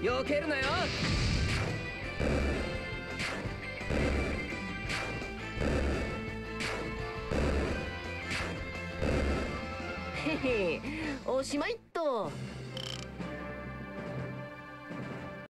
避けるなよ。 へへ、おしまいっと。